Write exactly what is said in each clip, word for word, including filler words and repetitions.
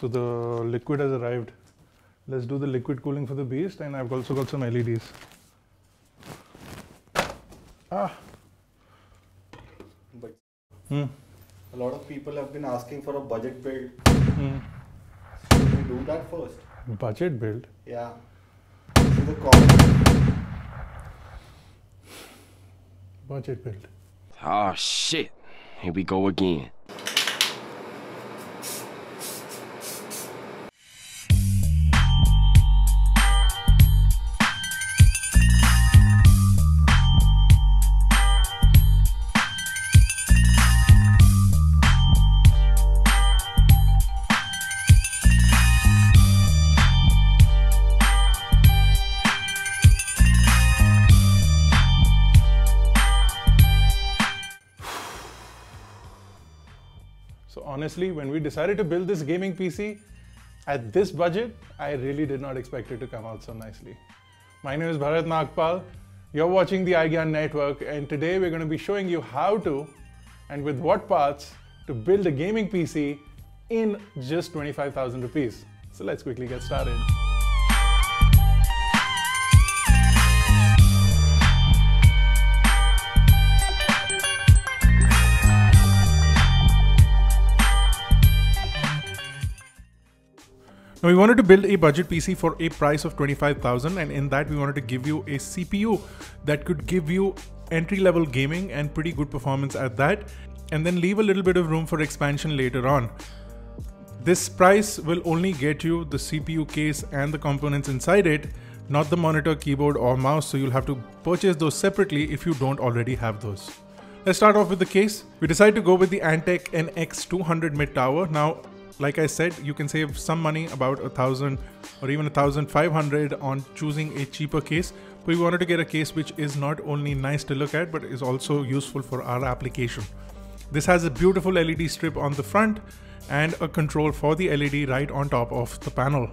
So the liquid has arrived. Let's do the liquid cooling for the beast, and I've also got some L E Ds. Ah. But hmm. a lot of people have been asking for a budget build. Hmm. Should we do that first? Budget build? Yeah. See the comment. Budget build. Oh shit. Here we go again. So honestly, when we decided to build this gaming P C at this budget, I really did not expect it to come out so nicely. My name is Bharat Nagpal. You're watching the iGyan Network, and today we're going to be showing you how to and with what parts to build a gaming P C in just twenty-five thousand rupees. So let's quickly get started. Now we wanted to build a budget P C for a price of twenty-five thousand, and in that we wanted to give you a C P U that could give you entry-level gaming and pretty good performance at that, and then leave a little bit of room for expansion later on. This price will only get you the C P U case and the components inside it, not the monitor, keyboard or mouse, so you'll have to purchase those separately if you don't already have those. Let's start off with the case. We decided to go with the Antec N X two hundred mid tower. Now, like I said, you can save some money, about a thousand or even a thousand five hundred on choosing a cheaper case. But we wanted to get a case which is not only nice to look at, but is also useful for our application. This has a beautiful L E D strip on the front and a control for the L E D right on top of the panel.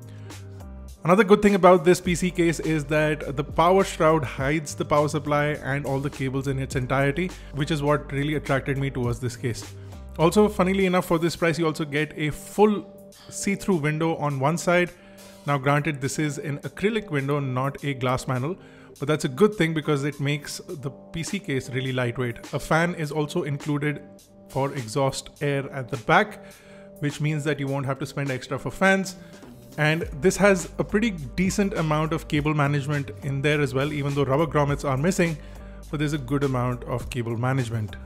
Another good thing about this P C case is that the power shroud hides the power supply and all the cables in its entirety, which is what really attracted me towards this case. Also, funnily enough, for this price you also get a full see-through window on one side. Now granted, this is an acrylic window, not a glass panel, but that's a good thing because it makes the P C case really lightweight. A fan is also included for exhaust air at the back, which means that you won't have to spend extra for fans. And this has a pretty decent amount of cable management in there as well, even though rubber grommets are missing, but there's a good amount of cable management.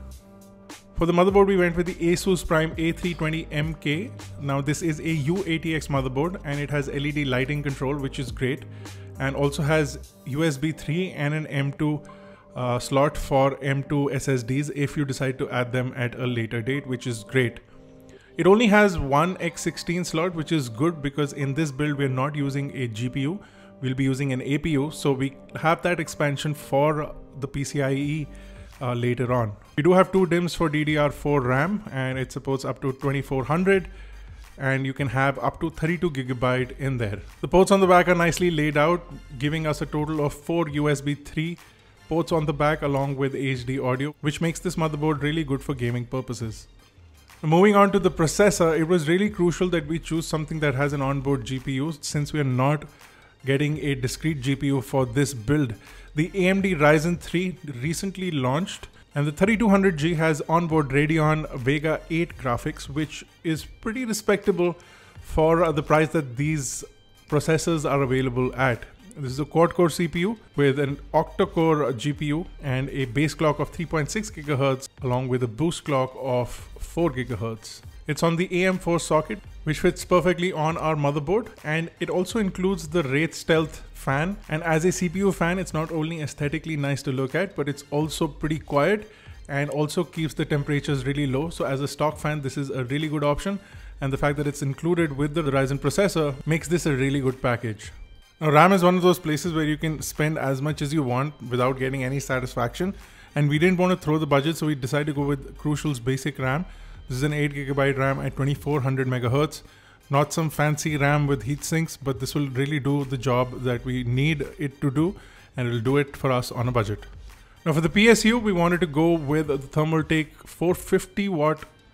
For the motherboard, we went with the Asus Prime A three twenty M K. Now this is a U A T X motherboard and it has L E D lighting control, which is great, and also has U S B three and an M two uh, slot for M two S S Ds if you decide to add them at a later date, which is great. It only has one X sixteen slot, which is good because in this build we're not using a G P U, we'll be using an A P U, so we have that expansion for the PCIe Uh, later on. We do have two D I Ms for D D R four RAM, and it supports up to twenty-four hundred, and you can have up to thirty-two gigabyte in there. The ports on the back are nicely laid out, giving us a total of four U S B three ports on the back along with H D audio, which makes this motherboard really good for gaming purposes. Moving on to the processor, it was really crucial that we choose something that has an onboard G P U, since we are not getting a discrete G P U for this build. The A M D Ryzen three recently launched, and the thirty-two hundred G has onboard Radeon Vega eight graphics, which is pretty respectable for the price that these processors are available at. This is a quad-core C P U with an octa-core G P U and a base clock of three point six gigahertz along with a boost clock of four gigahertz. It's on the A M four socket, which fits perfectly on our motherboard, and it also includes the Wraith Stealth fan. And as a C P U fan, it's not only aesthetically nice to look at, but it's also pretty quiet and also keeps the temperatures really low. So as a stock fan, this is a really good option, and the fact that it's included with the Ryzen processor makes this a really good package. Now, RAM is one of those places where you can spend as much as you want without getting any satisfaction, and we didn't want to throw the budget, so we decided to go with Crucial's basic RAM. This is an eight gigabyte RAM at twenty-four hundred megahertz. Not some fancy RAM with heat sinks, but this will really do the job that we need it to do, and it will do it for us on a budget. Now for the P S U, we wanted to go with the Thermaltake four hundred fifty watt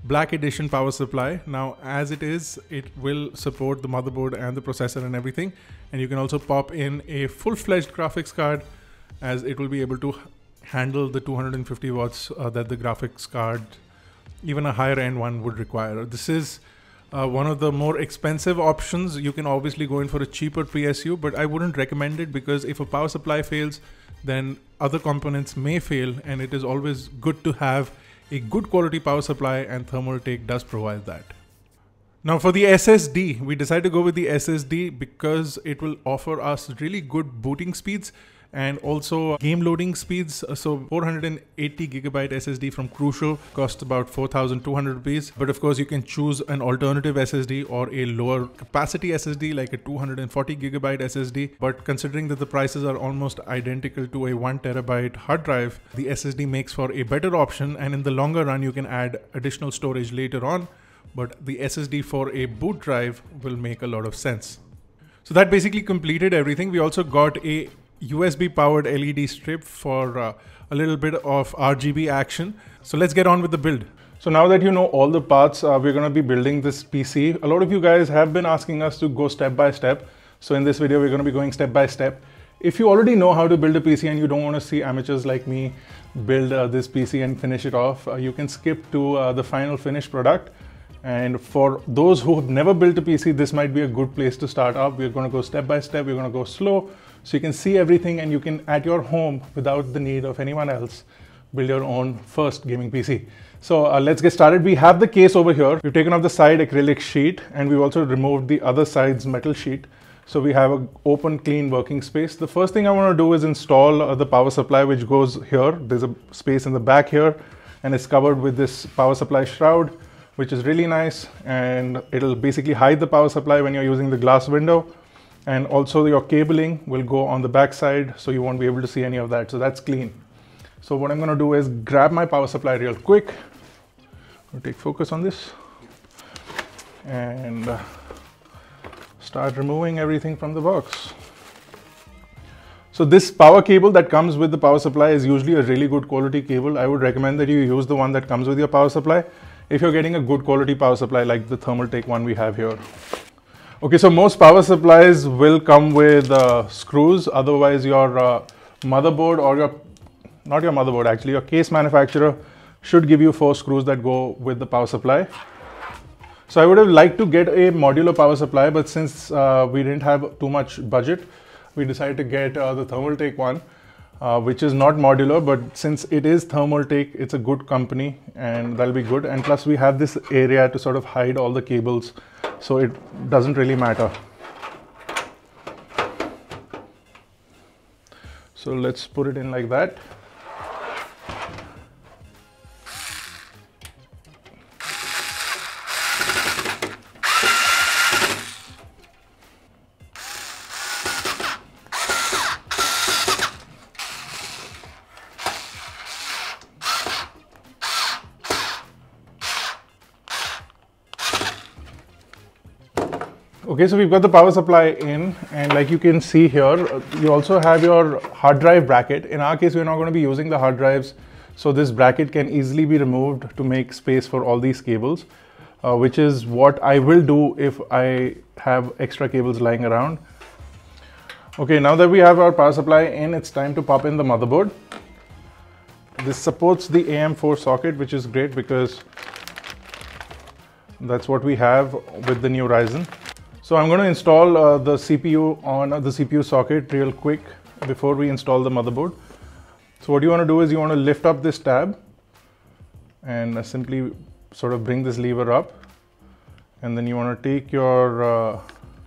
Black Edition power supply. Now, as it is, it will support the motherboard and the processor and everything. And you can also pop in a full-fledged graphics card, as it will be able to handle the two hundred fifty watts uh, that the graphics card, even a higher end one, would require. This is uh, one of the more expensive options. You can obviously go in for a cheaper P S U, but I wouldn't recommend it, because if a power supply fails, then other components may fail, and it is always good to have a good quality power supply, and Thermaltake does provide that. Now for the S S D, we decided to go with the S S D because it will offer us really good booting speeds and also game loading speeds. So four hundred eighty gigabyte S S D from Crucial costs about four thousand two hundred rupees. But of course you can choose an alternative S S D or a lower capacity S S D like a two hundred forty gigabyte S S D. But considering that the prices are almost identical to a one terabyte hard drive, the S S D makes for a better option, and in the longer run you can add additional storage later on. But the S S D for a boot drive will make a lot of sense. So that basically completed everything. We also got a U S B powered L E D strip for uh, a little bit of R G B action. So let's get on with the build. So now that you know all the parts, uh, we're going to be building this P C. A lot of you guys have been asking us to go step by step. So in this video, we're going to be going step by step. If you already know how to build a P C and you don't want to see amateurs like me build uh, this P C and finish it off, uh, you can skip to uh, the final finished product. And for those who have never built a P C, this might be a good place to start up. We're going to go step by step. We're going to go slow, so you can see everything, and you can, at your home, without the need of anyone else, build your own first gaming P C. So uh, let's get started. We have the case over here. We've taken off the side acrylic sheet, and we've also removed the other side's metal sheet. So we have an open, clean working space. The first thing I want to do is install uh, the power supply, which goes here. There's a space in the back here, and it's covered with this power supply shroud, which is really nice, and it'll basically hide the power supply when you're using the glass window. And also your cabling will go on the back side, so you won't be able to see any of that. So that's clean. So what I'm going to do is grab my power supply real quick. I'll take focus on this and uh, start removing everything from the box. So this power cable that comes with the power supply is usually a really good quality cable. I would recommend that you use the one that comes with your power supply if you're getting a good quality power supply like the Thermaltake one we have here. Okay, so most power supplies will come with uh, screws. Otherwise, your uh, motherboard or your, not your motherboard actually, your case manufacturer should give you four screws that go with the power supply. So I would have liked to get a modular power supply, but since uh, we didn't have too much budget, we decided to get uh, the Thermaltake one, uh, which is not modular, but since it is Thermaltake, it's a good company and that'll be good. And plus we have this area to sort of hide all the cables, so it doesn't really matter. So let's put it in like that. Okay, so we've got the power supply in, and like you can see here, you also have your hard drive bracket. In our case, we're not going to be using the hard drives, so this bracket can easily be removed to make space for all these cables, uh, which is what I will do if I have extra cables lying around. Okay, now that we have our power supply in, it's time to pop in the motherboard. This supports the A M four socket, which is great because that's what we have with the new Ryzen. So I'm going to install uh, the C P U on uh, the C P U socket real quick before we install the motherboard. So what you want to do is you want to lift up this tab and uh, simply sort of bring this lever up, and then you want to take your uh,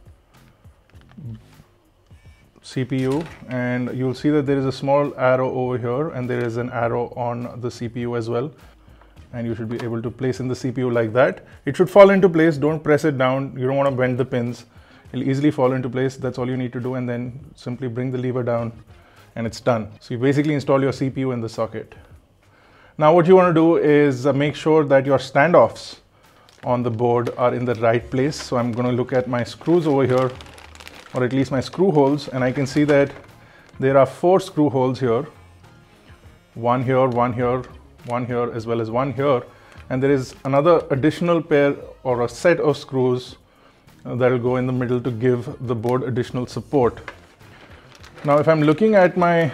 C P U, and you'll see that there is a small arrow over here and there is an arrow on the C P U as well. And you should be able to place in the C P U like that. It should fall into place. Don't press it down. You don't want to bend the pins. It'll easily fall into place. That's all you need to do, and then simply bring the lever down and it's done. So you basically install your C P U in the socket. Now what you want to do is uh, make sure that your standoffs on the board are in the right place. So I'm going to look at my screws over here, or at least my screw holes, and I can see that there are four screw holes here. One here, one here, one here, as well as one here. and there is another additional pair or a set of screws uh, that will go in the middle to give the board additional support. Now if I'm looking at my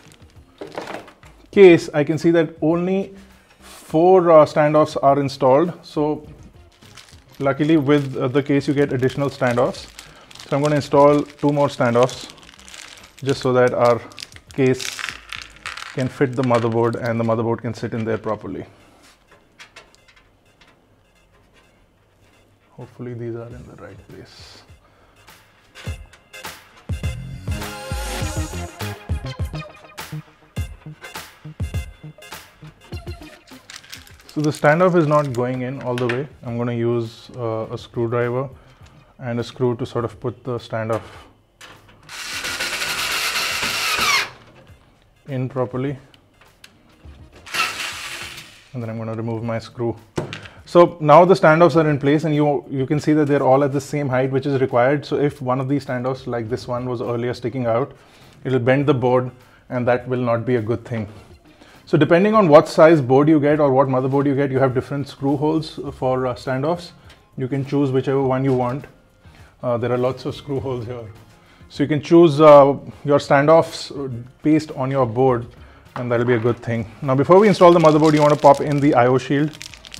case, I can see that only four uh, standoffs are installed. So luckily with uh, the case you get additional standoffs. So I'm going to install two more standoffs just so that our case can fit the motherboard and the motherboard can sit in there properly. Hopefully these are in the right place. So the standoff is not going in all the way. I'm going to use uh, a screwdriver and a screw to sort of put the standoff in properly. And then I'm going to remove my screw. So now the standoffs are in place, and you you can see that they're all at the same height, which is required. So if one of these standoffs, like this one, was earlier sticking out, it'll bend the board, and that will not be a good thing. So depending on what size board you get or what motherboard you get, you have different screw holes for uh, standoffs. You can choose whichever one you want. Uh, there are lots of screw holes here. So you can choose uh, your standoffs based on your board, and that'll be a good thing. Now before we install the motherboard, you want to pop in the I O shield.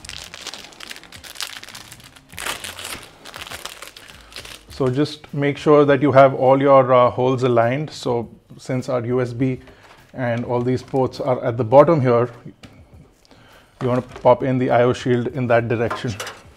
So just make sure that you have all your uh, holes aligned. So since our U S B and all these ports are at the bottom here, you want to pop in the I O shield in that direction.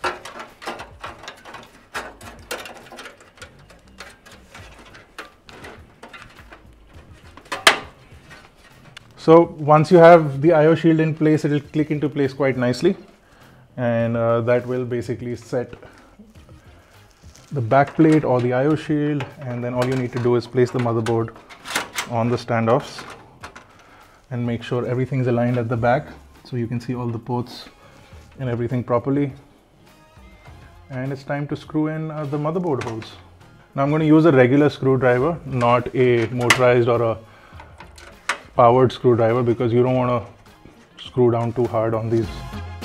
So once you have the I O shield in place, it will click into place quite nicely, and uh, that will basically set the back plate or the I O shield, and then all you need to do is place the motherboard on the standoffs and make sure everything's aligned at the back so you can see all the ports and everything properly. And it's time to screw in uh, the motherboard holes. Now I'm going to use a regular screwdriver, not a motorized or a powered screwdriver, because you don't want to screw down too hard on these.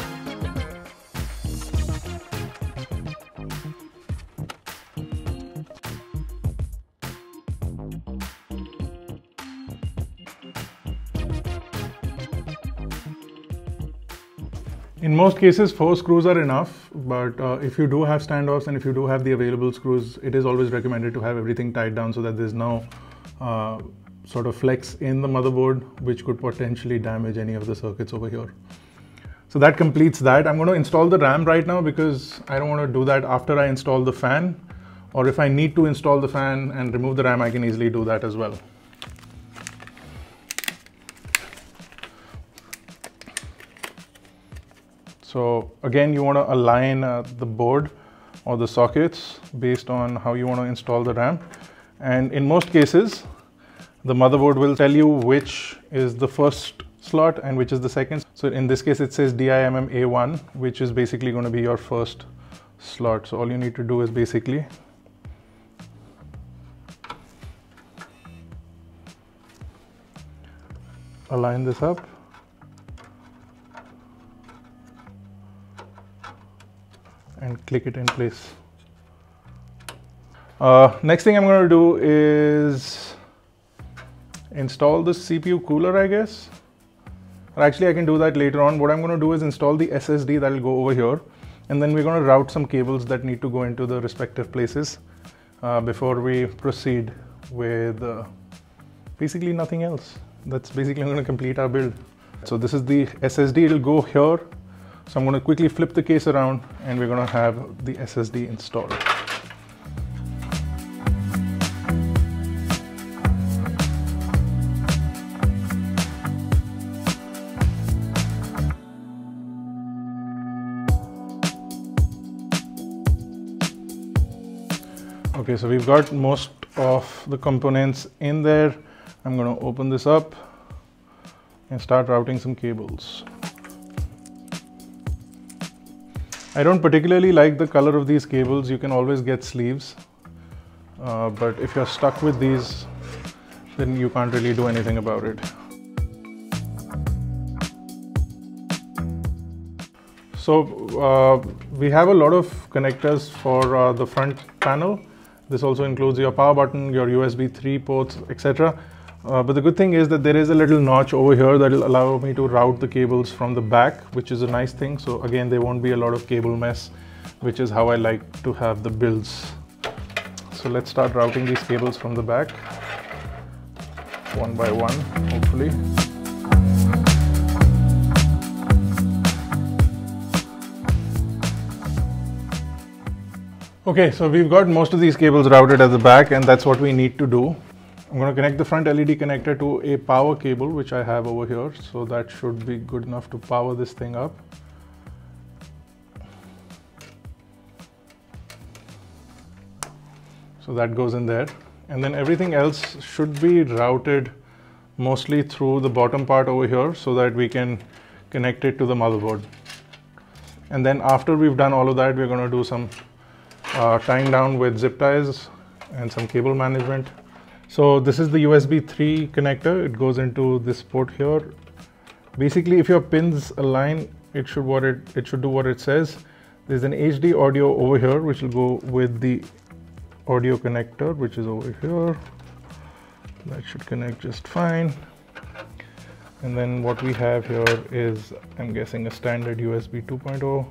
In most cases, four screws are enough, but uh, if you do have standoffs and if you do have the available screws, it is always recommended to have everything tied down so that there's no uh, sort of flex in the motherboard, which could potentially damage any of the circuits over here. So that completes that. I'm going to install the RAM right now because I don't want to do that after I install the fan, or if I need to install the fan and remove the RAM, I can easily do that as well. So again, you want to align uh, the board or the sockets based on how you want to install the RAM. And in most cases, the motherboard will tell you which is the first slot and which is the second. So in this case, it says D I M M A one, which is basically going to be your first slot. So all you need to do is basically align this up. And click it in place. Uh, next thing I'm going to do is install the C P U cooler, I guess. Or actually, I can do that later on. What I'm going to do is install the S S D that will go over here, and then we're going to route some cables that need to go into the respective places uh, before we proceed with uh, basically nothing else. That's basically going to complete our build. So this is the S S D. It'll go here. So I'm going to quickly flip the case around and we're going to have the S S D installed. Okay, so we've got most of the components in there. I'm going to open this up and start routing some cables. I don't particularly like the color of these cables. You can always get sleeves, uh, but if you're stuck with these, then you can't really do anything about it. so uh, we have a lot of connectors for uh, the front panel. This also includes your power button, your U S B three ports, et cetera. Uh, but the good thing is that there is a little notch over here that will allow me to route the cables from the back, which is a nice thing. So again, there won't be a lot of cable mess, which is how I like to have the builds. So let's start routing these cables from the back, one by one, hopefully. Okay, so we've got most of these cables routed at the back, and that's what we need to do. I'm going to connect the front L E D connector to a power cable, which I have over here. So that should be good enough to power this thing up. So that goes in there. And then everything else should be routed mostly through the bottom part over here so that we can connect it to the motherboard. And then after we've done all of that, we're going to do some uh, tying down with zip ties and some cable management. So this is the U S B three connector. It goes into this port here. Basically, if your pins align, it should what it it should do what it says. There's an H D audio over here, which will go with the audio connector, which is over here. That should connect just fine. And then what we have here is, I'm guessing, a standard U S B two point oh.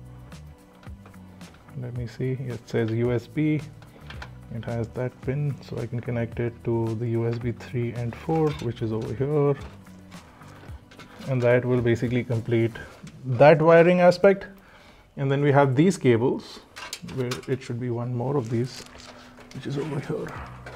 Let me see. It says U S B. It has that pin, so I can connect it to the U S B three and four, which is over here. And that will basically complete that wiring aspect. And then we have these cables, where it should be one more of these, which is over here.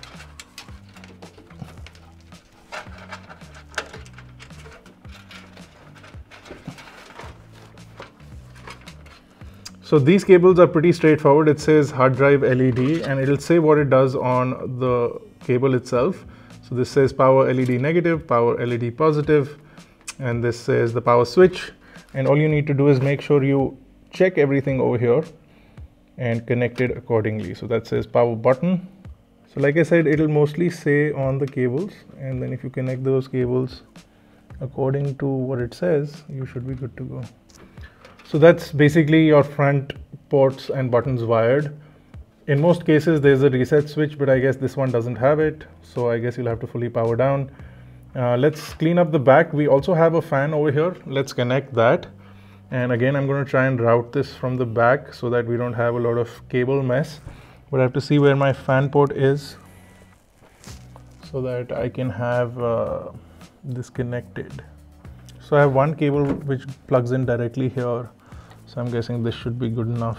So these cables are pretty straightforward. It says hard drive L E D, and it'll say what it does on the cable itself. So this says power L E D negative, power L E D positive, and this says the power switch. And all you need to do is make sure you check everything over here and connect it accordingly. So that says power button. So like I said, it'll mostly say on the cables, and then if you connect those cables according to what it says, you should be good to go. So that's basically your front ports and buttons wired. In most cases, there's a reset switch, but I guess this one doesn't have it. So I guess you'll have to fully power down. Uh, let's clean up the back. We also have a fan over here. Let's connect that. And again, I'm going to try and route this from the back so that we don't have a lot of cable mess. But I have to see where my fan port is so that I can have uh, this connected. So I have one cable which plugs in directly here. So I'm guessing this should be good enough.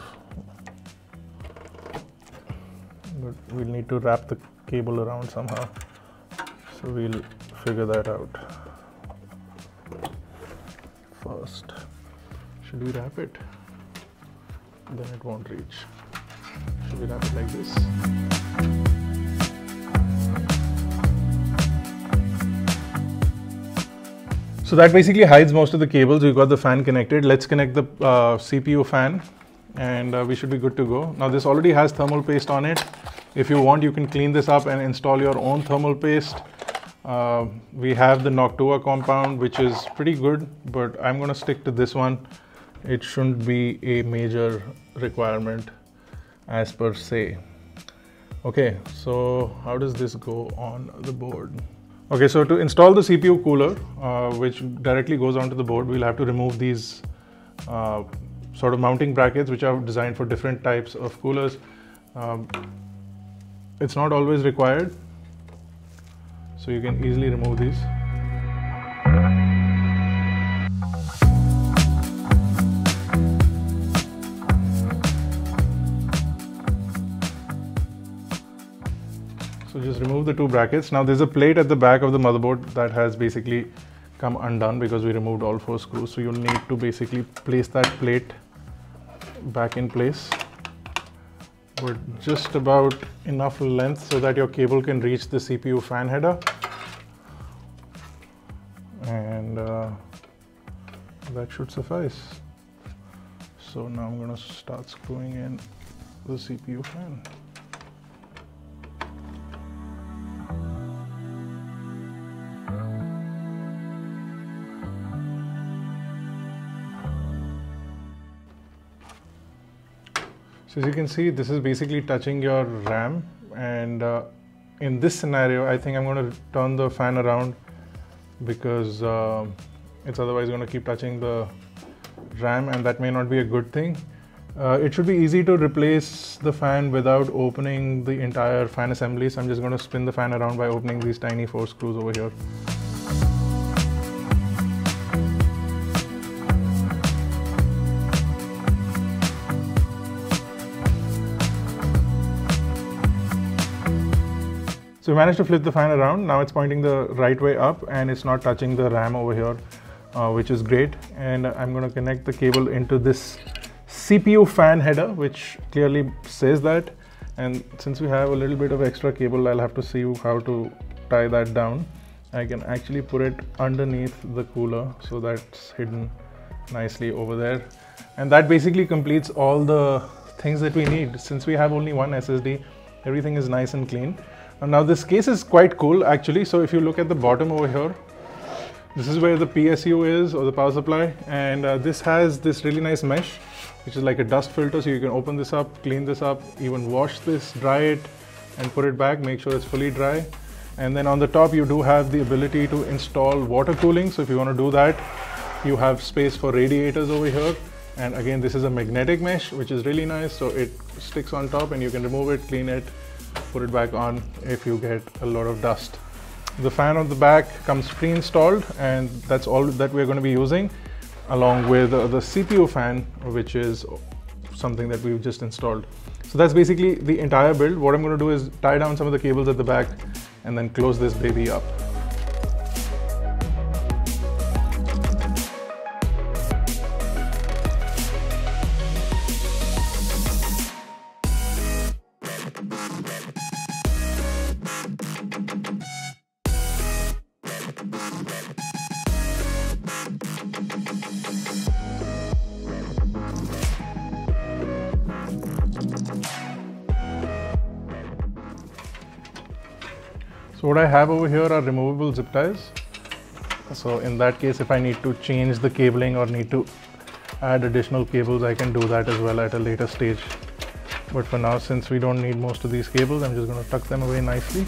But we'll need to wrap the cable around somehow. So we'll figure that out first. Should we wrap it? Then it won't reach. Should we wrap it like this? So that basically hides most of the cables. We've got the fan connected. Let's connect the uh, C P U fan, and uh, we should be good to go. Now this already has thermal paste on it. If you want, you can clean this up and install your own thermal paste. Uh, we have the Noctua compound, which is pretty good, but I'm going to stick to this one. It shouldn't be a major requirement as per se. Okay, so how does this go on the board? Okay, so to install the C P U cooler, uh, which directly goes onto the board, we'll have to remove these uh, sort of mounting brackets, which are designed for different types of coolers. Um, it's not always required, so you can easily remove these. So just remove the two brackets. Now there's a plate at the back of the motherboard that has basically come undone because we removed all four screws. So you'll need to basically place that plate back in place with just about enough length so that your cable can reach the C P U fan header. And uh, that should suffice. So now I'm going to start screwing in the C P U fan. So as you can see, this is basically touching your RAM, and uh, in this scenario, I think I'm going to turn the fan around because uh, it's otherwise going to keep touching the RAM, and that may not be a good thing. Uh, it should be easy to replace the fan without opening the entire fan assembly, so I'm just going to spin the fan around by opening these tiny four screws over here. So we managed to flip the fan around. Now it's pointing the right way up and it's not touching the RAM over here, uh, which is great. And I'm going to connect the cable into this C P U fan header, which clearly says that. And since we have a little bit of extra cable, I'll have to see how to tie that down. I can actually put it underneath the cooler, so that's hidden nicely over there. And that basically completes all the things that we need. Since we have only one S S D, everything is nice and clean. Now this case is quite cool actually. So if you look at the bottom over here, this is where the P S U is, or the power supply, and uh, this has this really nice mesh which is like a dust filter, so you can open this up, clean this up, even wash this, dry it and put it back, make sure it's fully dry. And then on the top you do have the ability to install water cooling, so if you want to do that, you have space for radiators over here. And again, this is a magnetic mesh which is really nice, so it sticks on top and you can remove it, clean it, put it back on if you get a lot of dust. The fan on the back comes pre-installed, and that's all that we're going to be using, along with uh, the C P U fan, which is something that we've just installed. So that's basically the entire build. What I'm going to do is tie down some of the cables at the back and then close this baby up. So what I have over here are removable zip ties. So in that case, if I need to change the cabling or need to add additional cables, I can do that as well at a later stage. But for now, since we don't need most of these cables, I'm just going to tuck them away nicely.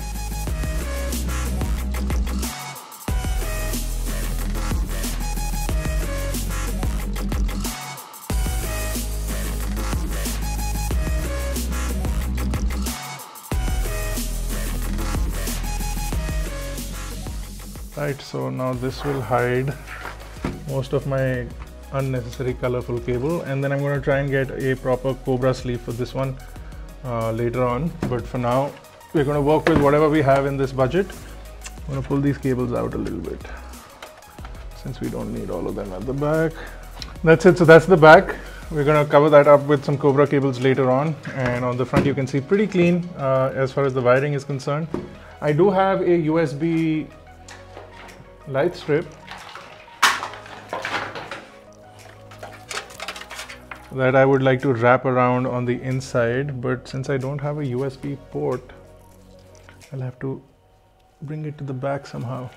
Right, so now this will hide most of my unnecessary colorful cable, and then I'm going to try and get a proper Cobra sleeve for this one uh, later on. But for now, we're going to work with whatever we have in this budget. I'm going to pull these cables out a little bit since we don't need all of them at the back. That's it. So that's the back. We're going to cover that up with some Cobra cables later on, and on the front you can see pretty clean uh, as far as the wiring is concerned. I do have a U S B light strip that I would like to wrap around on the inside, but since I don't have a U S B port, I'll have to bring it to the back somehow.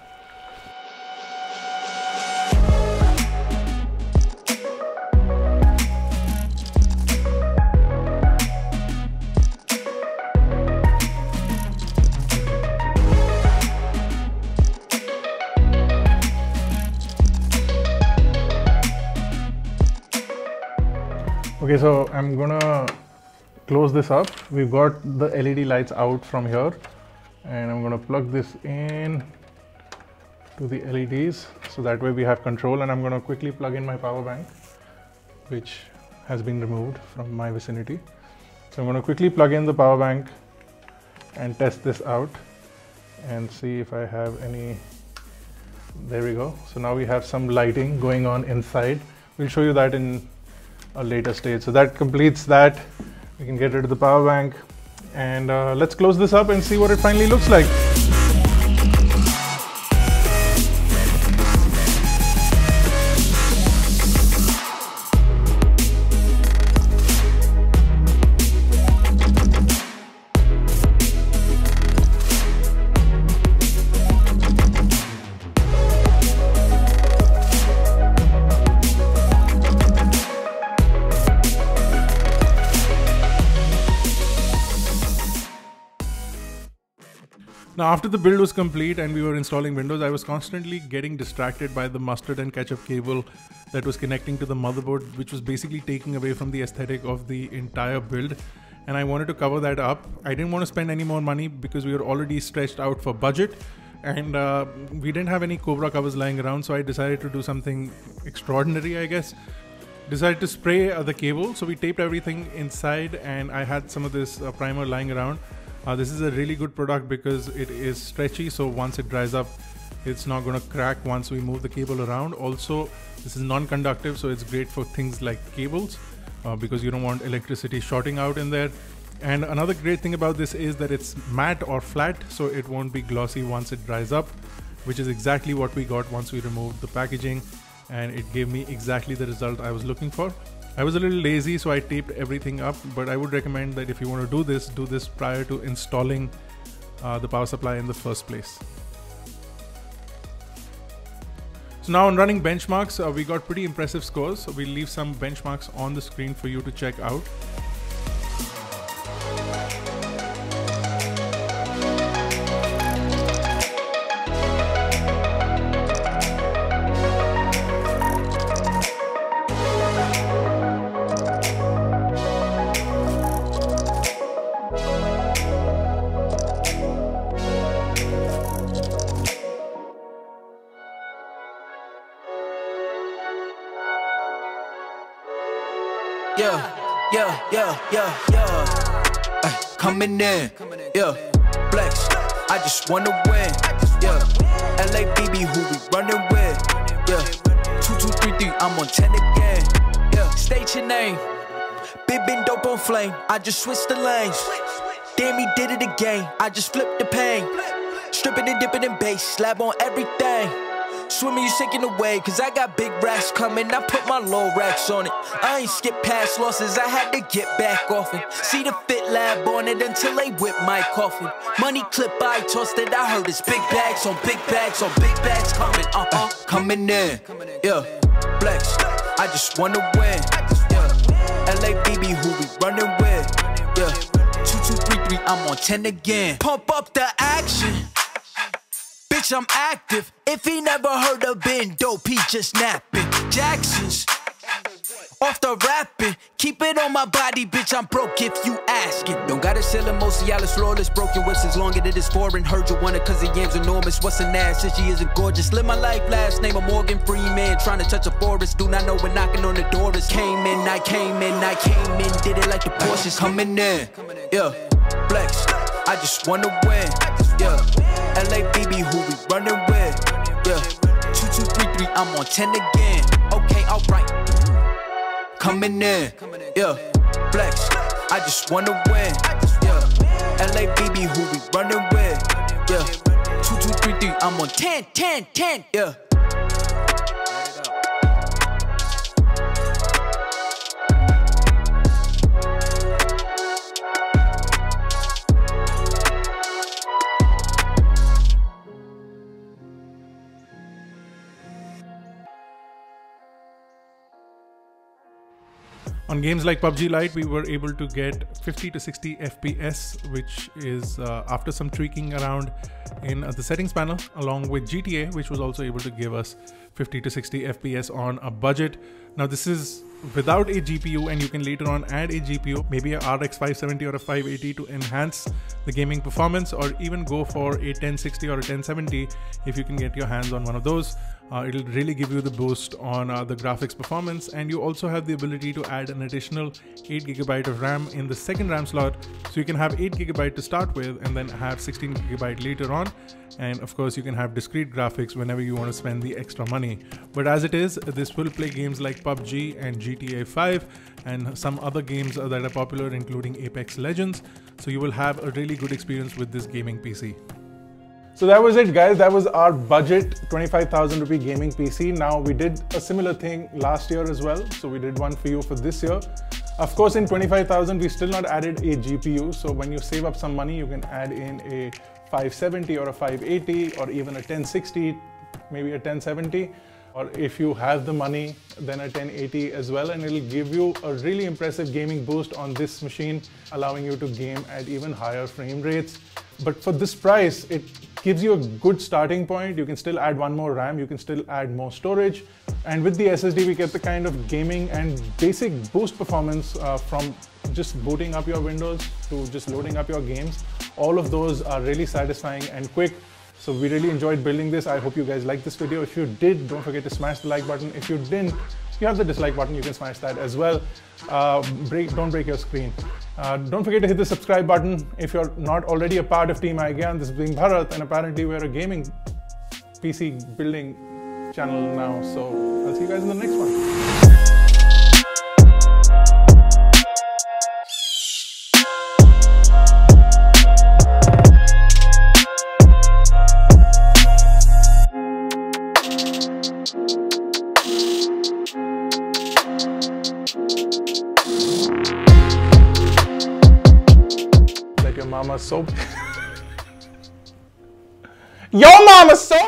Okay, so I'm gonna close this up. We've got the L E D lights out from here, and I'm gonna plug this in to the L E Ds, so that way we have control. And I'm gonna quickly plug in my power bank, which has been removed from my vicinity. So I'm gonna quickly plug in the power bank and test this out and see if I have any. There we go. So now we have some lighting going on inside. We'll show you that in a later stage. So that completes that. We can get rid of the power bank, and uh, let's close this up and see what it finally looks like. Now, after the build was complete and we were installing Windows, I was constantly getting distracted by the mustard and ketchup cable that was connecting to the motherboard, which was basically taking away from the aesthetic of the entire build. And I wanted to cover that up. I didn't want to spend any more money because we were already stretched out for budget, and uh, we didn't have any Cobra covers lying around, so I decided to do something extraordinary, I guess. Decided to spray uh, the cable, so we taped everything inside, and I had some of this uh, primer lying around. Uh, this is a really good product because it is stretchy, so once it dries up, it's not going to crack once we move the cable around. Also, this is non-conductive, so it's great for things like cables uh, because you don't want electricity shorting out in there. And another great thing about this is that it's matte or flat, so it won't be glossy once it dries up, which is exactly what we got once we removed the packaging, and it gave me exactly the result I was looking for. I was a little lazy, so I taped everything up, but I would recommend that if you want to do this, do this prior to installing uh, the power supply in the first place. So now on running benchmarks, uh, we got pretty impressive scores. So we'll leave some benchmarks on the screen for you to check out. Yeah, yeah, yeah, yeah, yeah. Ay, coming in, yeah. Flex, I just wanna win, yeah. L A B B, who we running with, yeah. Two, two, three, three, I'm on ten again, yeah. State your name, big been dope on flame. I just switched the lanes. Damn, he did it again. I just flipped the pain. Stripping and dipping in bass, slab on everything. Swimming, you sinking away, cause I got big racks coming. I put my low racks on it. I ain't skip past losses, I had to get back off it. See the Fit Lab on it until they whip my coffin. Money clip, I tossed it, I heard it's big bags on big bags on big bags coming, uh-uh, coming in, yeah. Flex, I just wanna win, yeah. L A B B, who we running with, yeah. Two, two, three, three, I'm on ten again. Pump up the action. Bitch, I'm active. If he never heard of Ben Dope, he just napping. Jackson's off the rapping. Keep it on my body, bitch, I'm broke if you asking. Don't gotta sell him, Mosialis, flawless. Broken whips as long as it is foreign. Heard you want it cause the yam's enormous. What's an ass since she isn't gorgeous? Live my life, last name of Morgan Freeman. Trying to touch a forest, do not know when knocking on the door is. Came in, I came in, I came in. Did it like the Porsches coming in, yeah. Flex, I just wanna win, yeah. L A B B, who we running with, yeah. Two, two, three, three, I'm on ten again. Okay, alright. Coming in, yeah. Flex, I just wanna win, yeah. L A B B, who we running with, yeah. Two, two, three, three, I'm on ten, ten, ten, yeah. On games like P U B G Lite, we were able to get fifty to sixty F P S, which is uh, after some tweaking around in uh, the settings panel, along with G T A, which was also able to give us fifty to sixty F P S on a budget. Now this is without a G P U, and you can later on add a G P U, maybe a R X five seventy or a five eighty to enhance the gaming performance, or even go for a ten sixty or a ten seventy if you can get your hands on one of those. Uh, it'll really give you the boost on uh, the graphics performance, and you also have the ability to add an additional eight gigabyte of RAM in the second RAM slot, so you can have eight gigabyte to start with and then have sixteen gigabyte later on. And of course you can have discrete graphics whenever you want to spend the extra money. But as it is, this will play games like P U B G and G T A five and some other games that are popular, including Apex Legends, so you will have a really good experience with this gaming P C. So that was it, guys. That was our budget twenty-five thousand rupee gaming P C. Now, we did a similar thing last year as well, so we did one for you for this year. Of course, in twenty-five thousand, we still not added a G P U, so when you save up some money, you can add in a five seventy or a five eighty or even a ten sixty, maybe a ten seventy, or if you have the money, then a ten eighty as well, and it'll give you a really impressive gaming boost on this machine, allowing you to game at even higher frame rates. but for this price, it gives you a good starting point. You can still add one more RAM, you can still add more storage, and with the S S D we get the kind of gaming and basic boost performance uh, from just booting up your Windows to just loading up your games. All of those are really satisfying and quick. So we really enjoyed building this. I hope you guys liked this video. If you did, don't forget to smash the like button. If you didn't, you have the dislike button, you can smash that as well. Uh, break, don't break your screen. Uh, don't forget to hit the subscribe button if you're not already a part of Team iGyan. This is being Bharat, and apparently we're a gaming P C building channel now. So I'll see you guys in the next one. Your mama's so... Your mama's so...